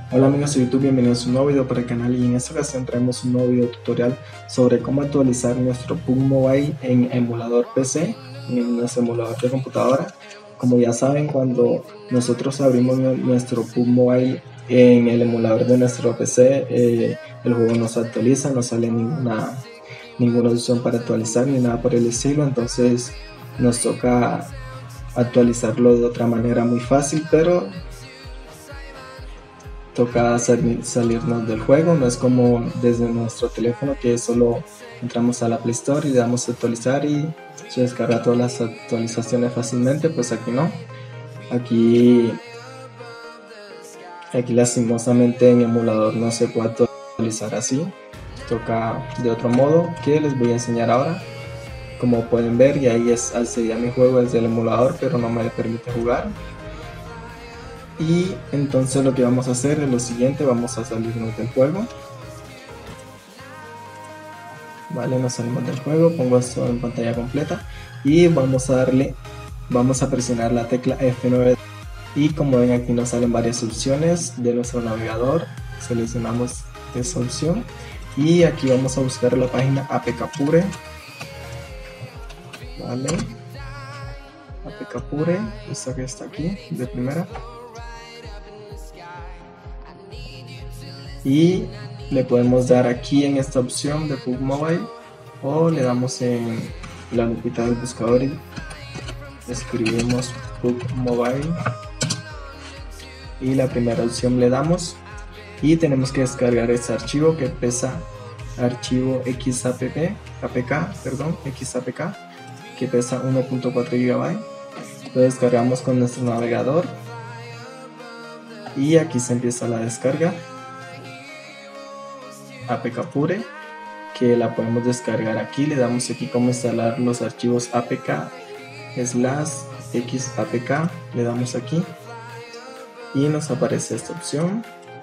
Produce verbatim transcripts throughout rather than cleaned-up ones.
Hola amigos de YouTube, bienvenidos a un nuevo video para el canal y en esta ocasión traemos un nuevo video tutorial sobre cómo actualizar nuestro P U B G Mobile en emulador P C, en nuestro emulador de computadora. Como ya saben, cuando nosotros abrimos nuestro P U B G Mobile en el emulador de nuestro P C, eh, el juego no se actualiza, no sale ninguna, ninguna opción para actualizar ni nada por el estilo, entonces nos toca actualizarlo de otra manera muy fácil, pero toca salir, salirnos del juego. No es como desde nuestro teléfono que solo entramos a la Play Store y le damos a actualizar y se descarga todas las actualizaciones fácilmente. Pues aquí no, aquí aquí lastimosamente en emulador no se puede actualizar así, toca de otro modo que les voy a enseñar ahora. Como pueden ver, y ahí es accedí a mi juego desde el emulador, pero no me permite jugar. Y entonces lo que vamos a hacer es lo siguiente: vamos a salirnos del juego. Vale, nos salimos del juego, pongo esto en pantalla completa y vamos a darle, vamos a presionar la tecla F nueve y como ven aquí nos salen varias opciones de nuestro navegador. Seleccionamos esa opción y aquí vamos a buscar la página apkpure. Vale, apkpure, esta que está aquí de primera. Y le podemos dar aquí en esta opción de P U B G Mobile o le damos en la lupita del buscador y escribimos P U B G Mobile y la primera opción le damos y tenemos que descargar este archivo que pesa, archivo xapp, apk, perdón, xapk, que pesa uno punto cuatro gigabytes. Lo descargamos con nuestro navegador y aquí se empieza la descarga. apkpure, que la podemos descargar aquí, le damos aquí como instalar los archivos apk slash xapk, le damos aquí y nos aparece esta opción,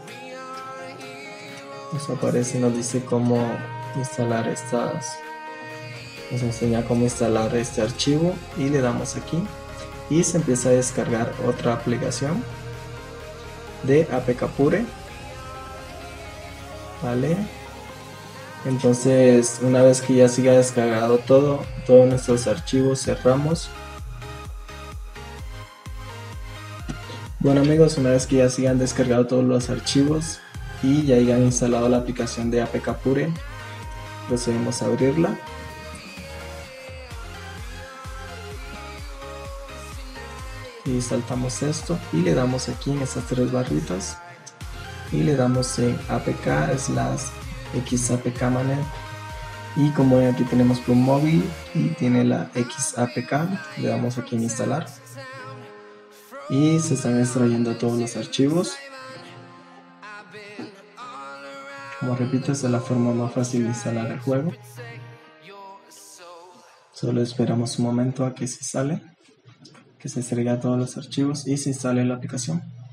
nos aparece, nos dice cómo instalar estas, nos enseña cómo instalar este archivo y le damos aquí y se empieza a descargar otra aplicación de apkpure. Vale, entonces una vez que ya siga descargado todo, todos nuestros archivos, cerramos. Bueno amigos, una vez que ya sigan descargado todos los archivos y ya hayan instalado la aplicación de apkpure, procedemos a abrirla. Y saltamos esto y le damos aquí en estas tres barritas y le damos en apk slash xapkmanet y como ven aquí tenemos P U B G Mobile y tiene la xapk, le damos aquí en instalar y se están extrayendo todos los archivos. Como repito, esta es la forma más fácil de instalar el juego. Solo esperamos un momento a que se sale, que se extraiga todos los archivos y se instale la aplicación.